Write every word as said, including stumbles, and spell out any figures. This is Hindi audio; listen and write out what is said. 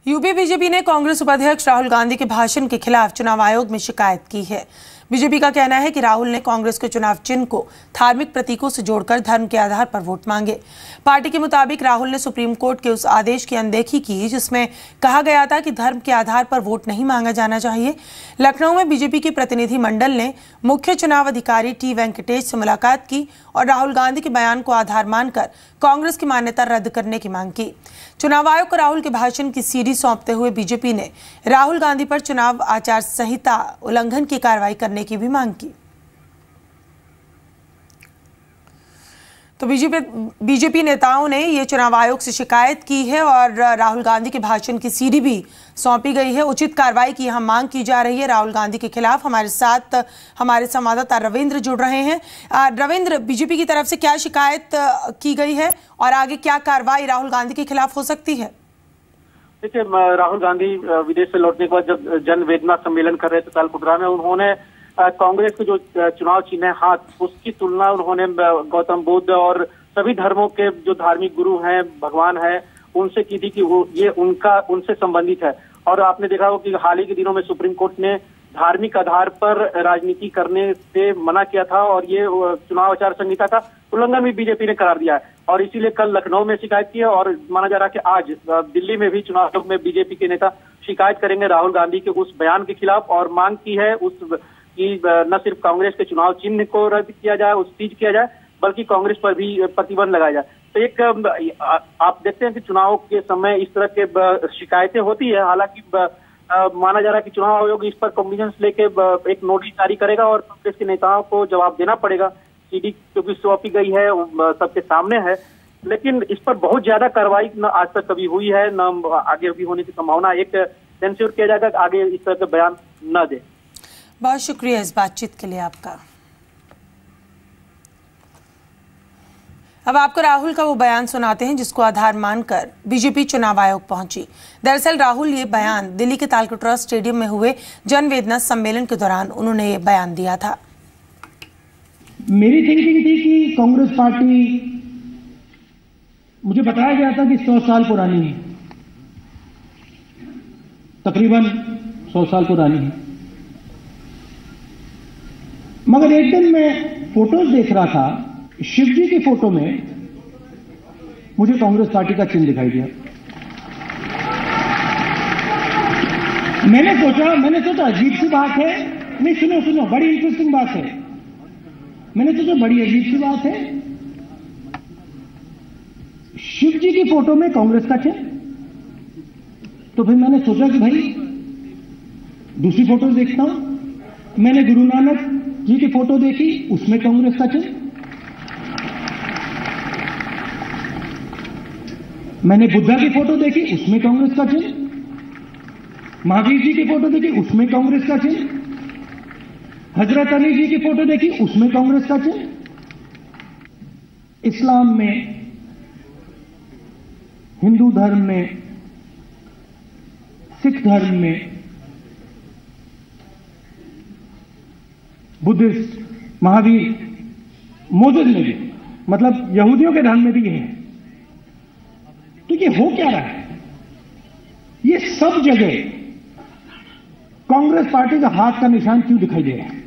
यूपी बीजेपी ने कांग्रेस उपाध्यक्ष राहुल गांधी के भाषण के खिलाफ चुनाव आयोग में शिकायत की है। बीजेपी का कहना है कि राहुल ने कांग्रेस के चुनाव चिन्ह को धार्मिक प्रतीकों से जोड़कर धर्म के आधार पर वोट मांगे। पार्टी के मुताबिक राहुल ने सुप्रीम कोर्ट के उस आदेश की अनदेखी की जिसमें कहा गया था कि धर्म के आधार पर वोट नहीं मांगा जाना चाहिए। लखनऊ में बीजेपी के प्रतिनिधि मंडल ने मुख्य चुनाव अधिकारी टी वेंकटेश से मुलाकात की और राहुल गांधी के बयान को आधार मानकर कांग्रेस की मान्यता रद्द करने की मांग की। चुनाव आयोग को राहुल के भाषण की सीडी सौंपते हुए बीजेपी ने राहुल गांधी पर चुनाव आचार संहिता उल्लंघन की कार्रवाई करने की भी मांग की। तो बीजेपी बीजेपी नेताओं ने ये चुनाव आयोग से शिकायत की है और राहुल गांधी के भाषण की सीडी भी सौंपी गई है। उचित कार्रवाई की यहां मांग की जा रही है राहुल गांधी के खिलाफ। हमारे साथ हमारे संवाददाता रविंद्र जुड़ रहे हैं। रविंद्र, बीजेपी की तरफ से क्या शिकायत की गई है और आगे क्या कार्रवाई राहुल गांधी के खिलाफ हो सकती है? देखिए, राहुल गांधी विदेश से लौटने के बाद जब जन वेदना सम्मेलन कर रहे थे तालकुटरा में, उन्होंने कांग्रेस के जो चुनाव चिन्ह है हाथ, उसकी तुलना उन्होंने गौतम बुद्ध और सभी धर्मों के जो धार्मिक गुरु हैं, भगवान हैं, उनसे की थी कि वो ये उनका उनसे संबंधित है। और आपने देखा हो कि हाल ही के दिनों में सुप्रीम कोर्ट ने धार्मिक आधार पर राजनीति करने से मना किया था और ये चुनाव आचार संहिता का उल्लंघन भी बीजेपी ने करार दिया है। और इसीलिए कल लखनऊ में शिकायत की है और माना जा रहा है कि आज दिल्ली में भी चुनाव आयोग में बीजेपी के नेता शिकायत करेंगे राहुल गांधी के उस बयान के खिलाफ और मांग की है उस कि न सिर्फ कांग्रेस के चुनाव चिन्ह को रद्द किया जाए, उस चीज किया जाए, बल्कि कांग्रेस पर भी प्रतिबंध लगाया जाए। तो एक आप देखते हैं कि चुनाव के समय इस तरह के शिकायतें होती है। हालांकि माना जा रहा है कि चुनाव आयोग इस पर कॉम्बिनेंस लेके एक नोटिस जारी करेगा और कांग्रेस के नेताओं को जवाब देना पड़ेगा। सीडी जो भी सौंपी गई है सबके सामने है, लेकिन इस पर बहुत ज्यादा कार्रवाई न आज तक कभी हुई है, न आगे भी होने की संभावना। एक सेंश्योर किया जाएगा कि आगे इस तरह के बयान न दे। बहुत शुक्रिया इस बातचीत के लिए आपका। अब आपको राहुल का वो बयान सुनाते हैं जिसको आधार मानकर बीजेपी चुनाव आयोग पहुंची। दरअसल राहुल ये बयान दिल्ली के तालकटोरा स्टेडियम में हुए जनवेदना सम्मेलन के दौरान उन्होंने ये बयान दिया था। मेरी थिंकिंग थी कि कांग्रेस पार्टी, मुझे बताया गया था कि सौ साल पुरानी है, तकरीबन सौ साल पुरानी है। मगर एक दिन मैं फोटोज देख रहा था, शिव जी की फोटो में मुझे कांग्रेस पार्टी का चिन्ह दिखाई दिया। मैंने सोचा मैंने सोचा अजीब सी बात है। नहीं, सुनो सुनो बड़ी इंटरेस्टिंग बात है। मैंने सोचा बड़ी अजीब सी बात है, शिव जी की फोटो में कांग्रेस का चिन्ह। तो फिर मैंने सोचा कि भाई दूसरी फोटो देखता हूं। मैंने गुरु नानक जी की फोटो देखी, उसमें कांग्रेस का चिन्ह। मैंने बुद्धा की फोटो देखी, उसमें कांग्रेस का चिन्ह। महावीर जी की फोटो देखी, उसमें कांग्रेस का चिन्ह। हजरत अली जी की फोटो देखी, उसमें कांग्रेस का चिन्ह। इस्लाम में, हिंदू धर्म में, सिख धर्म में, बुद्धिस्ट, महावीर, मौजूद में भी, मतलब यहूदियों के धर्म में भी ये है। तो ये हो क्या रहा है? ये सब जगह कांग्रेस पार्टी का हाथ का निशान क्यों दिखाई दे रहा है?